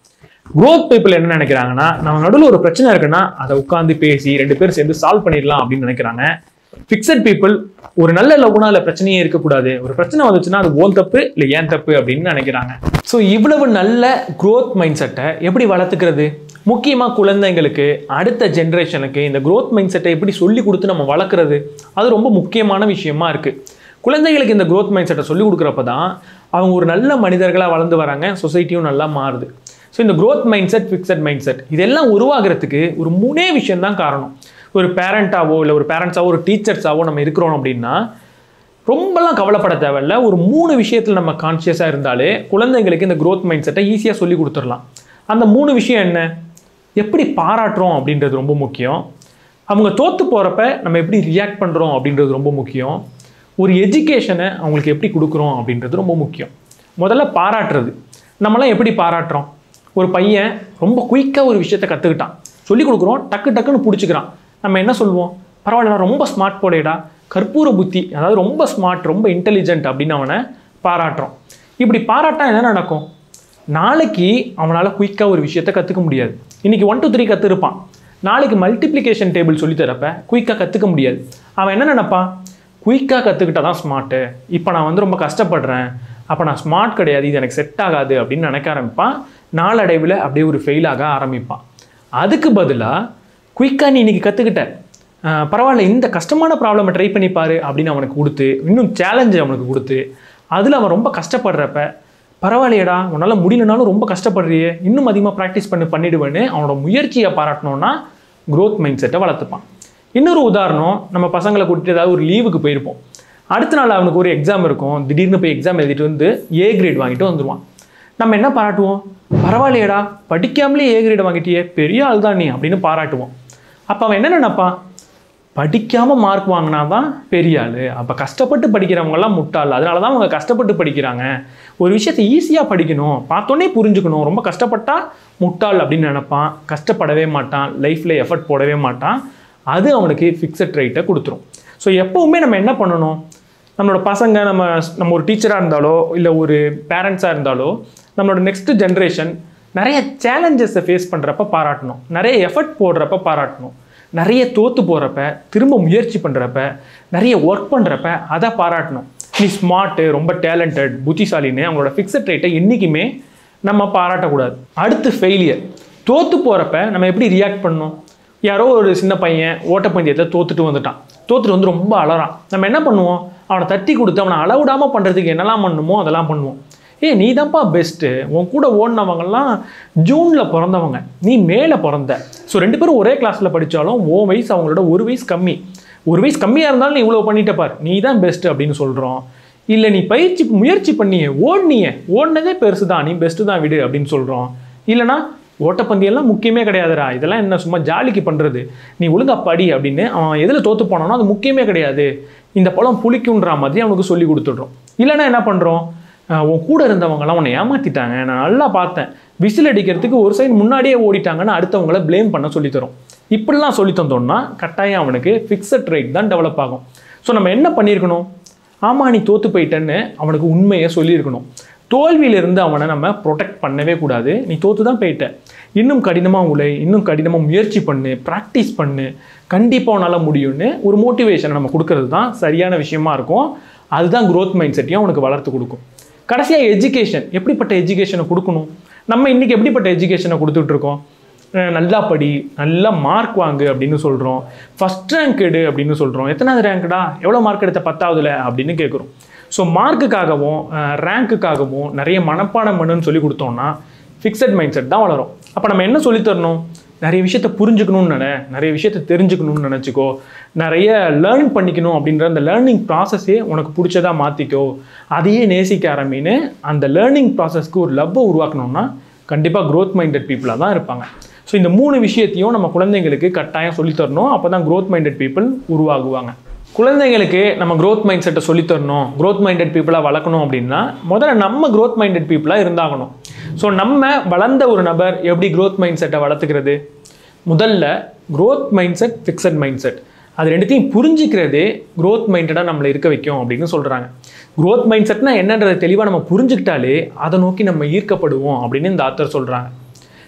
growth people என்ன நினைக்கிறாங்கன்னா நம்ம நடுவில் ஒரு பிரச்சனை இருக்குன்னா அதை உட்காந்து பேசி ரெண்டு பேரும் சேர்ந்து சால்வ் பண்ணிடலாம் அப்படின்னு நினைக்கிறாங்க. ஃபிக்ஸட் பீப்புள் ஒரு நல்ல லவ்னா அதில் பிரச்சனையே இருக்கக்கூடாது, ஒரு பிரச்சனை வந்துச்சுன்னா அது ஓன் தப்பு இல்லை ஏன் தப்பு அப்படின்னு நினைக்கிறாங்க. ஸோ இவ்வளவு நல்ல growth மைண்ட் செட்டை எப்படி வளர்த்துக்கிறது? முக்கியமாக குழந்தைங்களுக்கு அடுத்த ஜென்ரேஷனுக்கு இந்த growth மைண்ட் செட்டை எப்படி சொல்லி கொடுத்து நம்ம வளர்க்குறது, அது ரொம்ப முக்கியமான விஷயமா இருக்குது. குழந்தைகளுக்கு இந்த growth மைண்ட் செட்டை சொல்லி கொடுக்குறப்ப தான் அவங்க ஒரு நல்ல மனிதர்களாக வளர்ந்து வராங்க, சொசைட்டியும் நல்லா மாறுது. ஸோ இந்த growth mind set, fixed mind set இதெல்லாம் உருவாகிறதுக்கு ஒரு மூணே விஷயம் தான் காரணம். ஒரு பேரண்ட்டாவோ இல்லை ஒரு பேரண்ட்ஸாவோ ஒரு டீச்சர்ஸாவோ நம்ம இருக்கிறோம் அப்படின்னா ரொம்பலாம் கவலைப்பட தேவையில்ல. ஒரு மூணு விஷயத்தில் நம்ம கான்ஷியஸாக இருந்தாலே குழந்தைங்களுக்கு இந்த growth மைண்ட் செட்டை ஈஸியாக சொல்லி கொடுத்துடலாம். அந்த மூணு விஷயம் என்ன? எப்படி பாராட்டுறோம் அப்படின்றது ரொம்ப முக்கியம். அவங்க தோற்று போகிறப்ப நம்ம எப்படி ரியாக்ட் பண்ணுறோம் அப்படின்றது ரொம்ப முக்கியம். ஒரு எஜுகேஷனை அவங்களுக்கு எப்படி கொடுக்குறோம் அப்படின்றது ரொம்ப முக்கியம். முதல்ல பாராட்டுறது. நம்மளாம் எப்படி பாராட்டுறோம்? ஒரு பையன் ரொம்ப குயிக்காக ஒரு விஷயத்தை கற்றுக்கிட்டான், சொல்லி கொடுக்குறோம், டக்கு டக்குன்னு பிடிச்சிக்கிறான். நம்ம என்ன சொல்லுவோம்? பரவாயில்ல, ரொம்ப ஸ்மார்ட் போலேடா, கற்பூர புத்தி, அதாவது ரொம்ப ஸ்மார்ட், ரொம்ப இன்டெலிஜென்ட் அப்படின்னு அவனை பாராட்டுறோம். இப்படி பாராட்டா என்ன நடக்கும்? நாளைக்கு அவனால் குயிக்காக ஒரு விஷயத்தை கற்றுக்க முடியாது. இன்றைக்கி ஒன் டூ த்ரீ கற்றுருப்பான், நாளைக்கு மல்டிப்ளிகேஷன் டேபிள் சொல்லித்தரப்ப குயிக்காக கற்றுக்க முடியாது. அவன் என்ன நினைப்பான்? குயிக்காக கற்றுக்கிட்டா தான் ஸ்மார்ட்டு, இப்போ நான் வந்து ரொம்ப கஷ்டப்படுறேன், அப்போ நான் ஸ்மார்ட் கிடையாது, இது எனக்கு செட் ஆகாது அப்படின்னு நினைக்க ஆரம்பிப்பான். நாளடைவில் அப்படியே ஒரு ஃபெயிலாக ஆரம்பிப்பான். அதுக்கு பதிலாக குயிக்காக நீ இன்றைக்கி கற்றுக்கிட்ட, பரவாயில்ல இந்த கஷ்டமான ப்ராப்ளமை ட்ரை பண்ணிப்பார் அப்படின்னு அவனுக்கு கொடுத்து, இன்னும் சேலஞ்சு அவனுக்கு கொடுத்து, அதில் அவன் ரொம்ப கஷ்டப்படுறப்ப பரவாயில்லையடா உன்னால் முடியலனாலும் ரொம்ப கஷ்டப்படுறியே, இன்னும் அதிகமாக ப்ராக்டிஸ் பண்ணி பண்ணிவிடுவேன்னு அவனோட முயற்சியை பாராட்டணுன்னா growth மைண்ட் செட்டை வளர்த்துப்பான். இன்னொரு உதாரணம், நம்ம பசங்களை கூட்டிட்டு ஏதாவது ஒரு லீவுக்கு போயிருப்போம். அடுத்த நாள் அவனுக்கு ஒரு எக்ஸாம் இருக்கும், திடீர்னு போய் எக்ஸாம் எழுதிட்டு வந்து ஏ கிரேட் வாங்கிட்டு வந்துடுவான். நம்ம என்ன பாராட்டுவோம்? பரவாயில்லையடா படிக்காமலே ஏ கிரேட் வாங்கிட்டியே, பெரிய ஆள் தான் நீ அப்படின்னு பாராட்டுவோம். அப்போ அவன் என்ன நினைப்பான்? படிக்காமல் மார்க் வாங்கினா தான் பெரிய ஆள், அப்போ கஷ்டப்பட்டு படிக்கிறவங்கலாம் முட்டாள், அதனால தான் அவங்க கஷ்டப்பட்டு படிக்கிறாங்க. ஒரு விஷயத்தை ஈஸியாக படிக்கணும், பார்த்தோன்னே புரிஞ்சுக்கணும், ரொம்ப கஷ்டப்பட்டால் முட்டாள் அப்படின்னு நினைப்பான். கஷ்டப்படவே மாட்டான், லைஃப்பில் எஃபர்ட் போடவே மாட்டான். அது அவனுக்கு ஃபிக்ஸட் ரைட்டை கொடுத்துரும். ஸோ எப்போவுமே நம்ம என்ன பண்ணணும்? நம்மளோட பசங்க, நம்ம நம்ம ஒரு டீச்சராக இருந்தாலோ இல்லை ஒரு பேரண்ட்ஸாக இருந்தாலோ நம்மளோட நெக்ஸ்ட் ஜென்ரேஷன் நிறைய சேலஞ்சஸை ஃபேஸ் பண்ணுறப்ப பாராட்டணும், நிறைய எஃபர்ட் போடுறப்ப பாராட்டணும், நிறைய தோற்று போகிறப்ப திரும்ப முயற்சி பண்ணுறப்ப நிறைய ஒர்க் பண்ணுறப்ப அதை பாராட்டணும். நீ ஸ்மார்ட்டு, ரொம்ப டேலண்டட், புத்திசாலின்னு அவங்களோட ஃபிக்ஸட் ரேட்டை என்றைக்குமே நம்ம பாராட்டக்கூடாது. அடுத்து ஃபெயிலியர். தோற்று போகிறப்ப நம்ம எப்படி ரியாக்ட் பண்ணணும்? யாரோ ஒரு சின்ன பையன் ஓட்டப்பந்தயத்தை தோத்துட்டு வந்துட்டான், தோத்துட்டு வந்து ரொம்ப அலறான். நம்ம என்ன பண்ணுவோம்? அவனை தட்டி கொடுத்து அவனை அளவிடாமல் பண்ணுறதுக்கு என்னெல்லாம் பண்ணணுமோ அதெல்லாம் பண்ணுவோம். ஏ நீ தான்ப்பா பெஸ்ட்டு, உன் கூட ஓடினவங்கெல்லாம் ஜூனில் பிறந்தவங்க, நீ மேலே பிறந்த, ஸோ ரெண்டு பேரும் ஒரே கிளாஸில் படித்தாலும் ஓ வயசு அவங்களோட ஒரு வயசு கம்மி, ஒரு வயசு கம்மியாக இருந்தாலும் நீ இவ்வளோ பண்ணிட்ட பார், நீ தான் பெஸ்ட்டு அப்படின்னு சொல்கிறோம். இல்லை நீ பயிற்சி முயற்சி பண்ணியே ஓடினியே, ஓடினதே பெருசு தான், நீ பெஸ்ட்டு தான் விடு அப்படின்னு சொல்கிறோம். இல்லைனா ஓட்டப்பந்தயெல்லாம் முக்கியமே கிடையாதுடா, இதெல்லாம் என்ன சும்மா ஜாலிக்கு பண்ணுறது, நீ ஒழுங்கா படி அப்படின்னு அவன் எதில் தோற்று போனானோ அது முக்கியமே கிடையாது, இந்த பழம் புளிக்குன்ற மாதிரி அவனுக்கு சொல்லி கொடுத்துட்றோம். இல்லைன்னா என்ன பண்ணுறோம்? உன் கூட இருந்தவங்கலாம் உன்னை ஏமாற்றிட்டாங்க, நான் நல்லா பார்த்தேன், விசில் அடிக்கிறதுக்கு ஒரு சைடு முன்னாடியே ஓடிட்டாங்கன்னு அடுத்தவங்கள ப்ளேம் பண்ண சொல்லித்தரோம். இப்படிலாம் சொல்லி தந்தோம்னா கட்டாயம் அவனுக்கு ஃபிக்ஸட் ரைட் தான் டெவலப் ஆகும். ஸோ நம்ம என்ன பண்ணியிருக்கணும்? ஆமாம் நீ தோற்று போயிட்டேன்னு அவனுக்கு உண்மையை சொல்லியிருக்கணும். தோல்வியிலிருந்து அவனை நம்ம ப்ரொடெக்ட் பண்ணவே கூடாது. நீ தோற்று தான் போயிட்ட, இன்னும் கடினமாக உழை, இன்னும் கடினமாக முயற்சி பண்ணு, ப்ராக்டிஸ் பண்ணு, கண்டிப்பாக உன்னால் முடியும்னு ஒரு மோட்டிவேஷனை நம்ம கொடுக்கறது தான் சரியான விஷயமா இருக்கும். அதுதான் growth மைண்ட் செட்டையும் அவனுக்கு வளர்த்து கொடுக்கும். கடைசியாக எஜுகேஷன். எப்படிப்பட்ட எஜுகேஷனை கொடுக்கணும்? நம்ம இன்றைக்கி எப்படிப்பட்ட எஜுகேஷனை கொடுத்துட்ருக்கோம்? நல்லா படி, நல்லா மார்க் வாங்கு அப்படின்னு சொல்கிறோம், ஃபஸ்ட் ரேங்க் எடு அப்படின்னு சொல்கிறோம். எத்தனாவது ரேங்க்டா, எவ்வளோ மார்க் எடுத்த பத்தாவதுல அப்படின்னு கேட்குறோம். ஸோ மார்க்குக்காகவும் ரேங்க்குக்காகவும் நிறைய மனப்பாடம் பண்ணுன்னு சொல்லி கொடுத்தோம்னா ஃபிக்ஸட் மைண்ட் செட் தான் வளரும். அப்போ நம்ம என்ன சொல்லித்தரணும்? நிறைய விஷயத்த புரிஞ்சுக்கணும்னு நினை, நிறைய விஷயத்த தெரிஞ்சுக்கணும்னு நினச்சிக்கோ, நிறைய லேர்ன் பண்ணிக்கணும் அப்படின்ற அந்த லேர்னிங் ப்ராசஸே உனக்கு பிடிச்சதாக மாற்றிக்கோ, அதையே நேசிக்க ஆரம்பின்னு அந்த லேர்னிங் ப்ராசஸ்க்கு ஒரு லவ்வை உருவாக்கணும்னா கண்டிப்பாக growth மைண்டட் பீப்புளாக தான் இருப்பாங்க. ஸோ இந்த மூணு விஷயத்தையும் நம்ம குழந்தைங்களுக்கு கட்டாயம் சொல்லித்தரணும். அப்போ தான் growth மைண்டட் பீப்புள் உருவாகுவாங்க. குழந்தைங்களுக்கு நம்ம growth மைண்ட் செட்டை சொல்லித்தரணும், growth மைண்டட் பீப்புளாக வளர்க்கணும் அப்படின்னா முதல்ல நம்ம growth மைண்டட் பீப்புளாக இருந்தாகணும். ஸோ நம்ம வளர்ந்த ஒரு நபர் எப்படி growth மைண்ட் செட்டை வளர்த்துக்கிறது? முதல்ல growth mind set, fixed mind set அது ரெண்டுத்தையும் புரிஞ்சிக்கிறதே growth மைண்டடாக நம்மளை இருக்க வைக்கும் அப்படின்னு சொல்கிறாங்க. growth மைண்ட் செட்னா என்னன்றதை தெளிவாக நம்ம புரிஞ்சுக்கிட்டாலே அதை நோக்கி நம்ம ஈர்க்கப்படுவோம் அப்படின்னு இந்த ஆத்தர் சொல்கிறாங்க.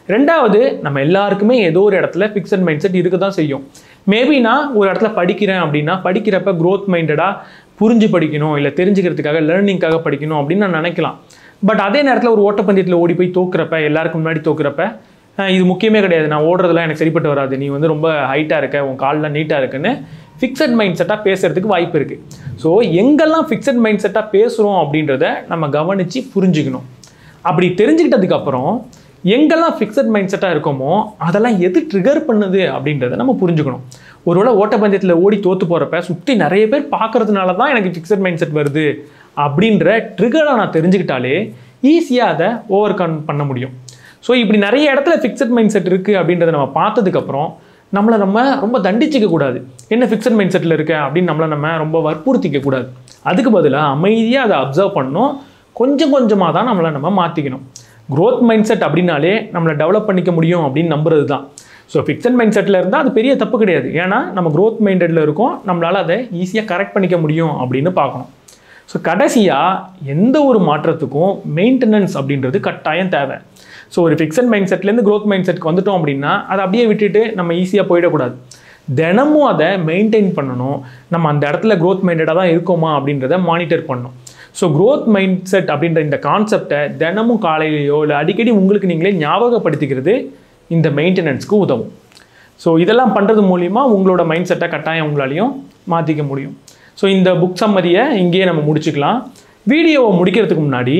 ரெண்டாவது, நம்ம எல்லாருக்குமே ஏதோ ஒரு இடத்துல ஃபிக்ஸட் மைண்ட் செட் இருக்க தான் செய்யும். மேபி நான் ஒரு இடத்துல படிக்கிறேன் அப்படின்னா படிக்கிறப்ப க்ரோத் மைண்டடாக புரிஞ்சு படிக்கணும், இல்லை தெரிஞ்சுக்கிறதுக்காக லேர்னிங்காக படிக்கணும் அப்படின்னு நான் நினைக்கலாம். பட் அதே நேரத்தில் ஒரு ஓட்டப்பந்தயத்தில் ஓடி போய் தோக்குறப்ப, எல்லாருக்கும் முன்னாடி தோக்குறப்ப, இது முக்கியமே கிடையாது, நான் ஓடுறதுலாம் எனக்கு சரிப்பட்டு வராது, நீ வந்து ரொம்ப ஹைட்டாக இருக்க, உன் கால்லாம் நீட்டாக இருக்குன்னு ஃபிக்ஸட் மைண்ட் செட்டாக பேசுகிறதுக்கு வாய்ப்பு இருக்குது. ஸோ எங்கெல்லாம் ஃபிக்ஸட் மைண்ட் செட்டாக பேசுகிறோம் அப்படின்றத நம்ம கவனித்து புரிஞ்சுக்கணும். அப்படி தெரிஞ்சுக்கிட்டதுக்கப்புறம் எங்கெல்லாம் ஃபிக்ஸட் மைண்ட் செட்டாக இருக்கோமோ அதெல்லாம் எது ட்ரிகர் பண்ணுது அப்படின்றத நம்ம புரிஞ்சுக்கணும். ஒருவேளை ஓட்டப்பந்தயத்தில் ஓடி தோற்று போகிறப்ப சுற்றி நிறைய பேர் பார்க்கறதுனால தான் எனக்கு ஃபிக்ஸட் மைண்ட் செட் வருது அப்படின்ற ட்ரிகரை நான் தெரிஞ்சுக்கிட்டாலே ஈஸியாக அதை ஓவர் கம் பண்ண முடியும். ஸோ இப்படி நிறைய இடத்துல ஃபிக்ஸட் மைண்ட் செட் இருக்குது அப்படின்றத நம்ம பார்த்ததுக்கப்புறம் நம்மளை நம்ம ரொம்ப தண்டிச்சிக்க கூடாது. என்ன ஃபிக்ஸட் மைண்ட் செட்டில் இருக்க அப்படின்னு நம்மளை நம்ம ரொம்ப வற்புறுத்திக்க கூடாது. அதுக்கு பதிலாக அமைதியாக அதை அப்சர்வ் பண்ணணும். கொஞ்சம் கொஞ்சமாக தான் நம்மளை நம்ம மாற்றிக்கணும். க்ரோத் மைண்ட் செட் அப்படின்னாலே நம்மளை டெவலப் பண்ணிக்க முடியும் அப்படின்னு நம்புறது தான். ஸோ ஃபிக்ஸட் மைண்ட் செட்டில் இருந்தால் அது பெரிய தப்பு கிடையாது. ஏன்னா நம்ம க்ரோத் மைண்டடில் இருக்கோம், நம்மளால் அதை ஈஸியாக கரெக்ட் பண்ணிக்க முடியும் அப்படின்னு பார்க்கணும். ஸோ கடைசியாக எந்த ஒரு மாற்றத்துக்கும் மெயின்டெனன்ஸ் அப்படின்றது கட்டாயம் தேவை. ஸோ ஒரு ஃபிக்ஸட் மைண்ட் செட்லேருந்து க்ரோத் மைண்ட் செட்டுக்கு வந்துட்டோம் அப்படின்னா அதை அப்படியே விட்டுட்டு நம்ம ஈஸியாக போயிடக்கூடாது. தினமும் அதை மெயின்டைன் பண்ணணும். நம்ம அந்த இடத்துல க்ரோத் மைண்டடாக தான் இருக்கோமா அப்படின்றத மானிட்டர் பண்ணணும். ஸோ க்ரோத் மைண்ட் செட் அப்படின்ற இந்த கான்செப்டை தினமும் காலையிலையோ இல்லை அடிக்கடி உங்களுக்கு நீங்களே ஞாபகப்படுத்திக்கிறது இந்த மெயின்டெனன்ஸ்க்கு உதவும். ஸோ இதெல்லாம் பண்ணுறது மூலிமா உங்களோட மைண்ட் செட்டை கட்டாயம் உங்களாலையும் மாற்றிக்க முடியும். ஸோ இந்த புக் சம்மரியை இங்கேயே நம்ம முடிச்சுக்கலாம். வீடியோவை முடிக்கிறதுக்கு முன்னாடி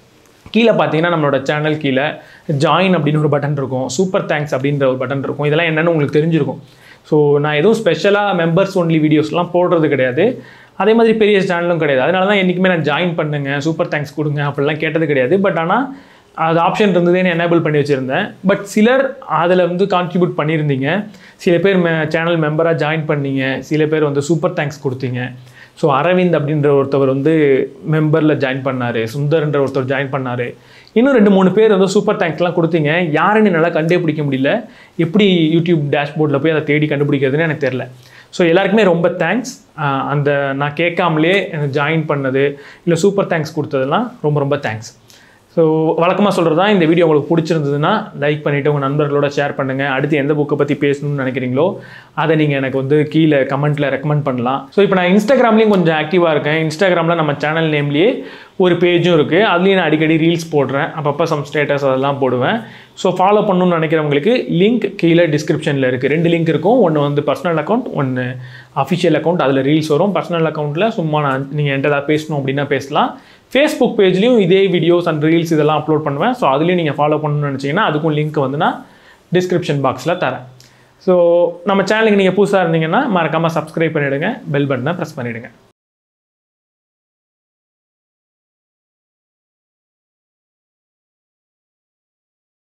கீழே பார்த்தீங்கன்னா நம்மளோட சேனல் கீழே ஜாயின் அப்படின்னு ஒரு பட்டன் இருக்கும், சூப்பர் தேங்க்ஸ் அப்படின்ற ஒரு பட்டன் இருக்கும். இதெல்லாம் என்னென்னு உங்களுக்கு தெரிஞ்சிருக்கும். ஸோ நான் எதுவும் ஸ்பெஷலாக மெம்பர்ஸ் ஒன்லி வீடியோஸ்லாம் போடுறது கிடையாது, அதே மாதிரி பெரிய சேனலும் கிடையாது. அதனால தான் என்றைக்குமே நான் ஜாயின் பண்ணுங்க, சூப்பர் தேங்க்ஸ் கொடுங்க அப்படிலாம் கேட்டது கிடையாது. பட் ஆனால் அது ஆப்ஷன் இருந்ததேன்னு எனேபிள் பண்ணி வச்சுருந்தேன். பட் சிலர் அதில் வந்து கான்ட்ரிபியூட் பண்ணியிருந்தீங்க. சில பேர் மெ சேனல் மெம்பராக ஜாயின் பண்ணீங்க, சில பேர் வந்து சூப்பர் தேங்க்ஸ் கொடுத்தீங்க. ஸோ அரவிந்த் அப்படின்ற ஒருத்தவர் வந்து மெம்பரில் ஜாயின் பண்ணார், சுந்தர்ன்ற ஒருத்தர் ஜாயின் பண்ணார், இன்னும் ரெண்டு மூணு பேர் வந்து சூப்பர் தேங்க்ஸ்லாம் கொடுத்தீங்க. யாருன்னு நல்லா கண்டுபிடிக்க முடியல, எப்படி யூடியூப் டேஷ்போர்டில் போய் அதை தேடி கண்டுபிடிக்கிறதுன்னு எனக்கு தெரில. ஸோ எல்லாருக்குமே ரொம்ப தேங்க்ஸ். அந்த நான் கேட்காமலே எனக்கு ஜாயின் பண்ணது இல்லை சூப்பர் தேங்க்ஸ் கொடுத்ததெல்லாம் ரொம்ப ரொம்ப தேங்க்ஸ். ஸோ வழக்கமாக சொல்கிறது தான், இந்த வீடியோ உங்களுக்கு பிடிச்சிருந்ததுன்னா லைக் பண்ணிவிட்டு உங்கள் நண்பர்களோட ஷேர் பண்ணுங்கள். அடுத்து எந்த புக்கை பற்றி பேசணும்னு நினைக்கிறீங்களோ அதை நீங்கள் எனக்கு வந்து கீழே கமெண்ட்டில் ரெக்கமெண்ட் பண்ணலாம். ஸோ இப்போ நான் இன்ஸ்டாகிராம்லேயும் கொஞ்சம் ஆக்டிவாக இருக்கேன். இன்ஸ்டாகிராமில் நம்ம சேனல் நேம்லேயே ஒரு பேஜும் இருக்குது, அதுலேயும் நான் அடிக்கடி ரீல்ஸ் போடுறேன், அப்பப்போ சம் ஸ்டேட்டஸ் அதெல்லாம் போடுவேன். ஸோ ஃபாலோ பண்ணணும்னு நினைக்கிறவங்களுக்கு லிங்க் கீழே டிஸ்கிரிப்ஷனில் இருக்குது. ரெண்டு லிங்க் இருக்கும், ஒன்று வந்து பர்சனல் அக்கௌண்ட், ஒன்று அஃபிஷியல் அக்கௌண்ட். அதில் ரீல்ஸ் வரும். பர்சனல் அக்கௌண்ட்டில் சும்மா நான் நீங்கள் என்கிட்ட ஏதாவது பேசணும் அப்படின்னா பேசலாம். ஃபேஸ்புக் பேஜ்லேயும் இதே வீடியோஸ் அண்ட் ரீல்ஸ் இதெல்லாம் அப்லோட் பண்ணுவேன். ஸோ அதுலேயும் நீங்கள் ஃபாலோ பண்ணணும்னு நினச்சிங்கன்னா அதுக்கும் லிங்க் வந்து நான் டிஸ்கிரிப்ஷன் பாக்ஸில் தரேன். ஸோ நம்ம சேனலுக்கு நீங்கள் புதுசாக இருந்தீங்கன்னா மறக்காமல் சப்ஸ்கிரைப் பண்ணிவிடுங்க, பெல் பட்டனை ப்ரெஸ் பண்ணிவிடுங்க.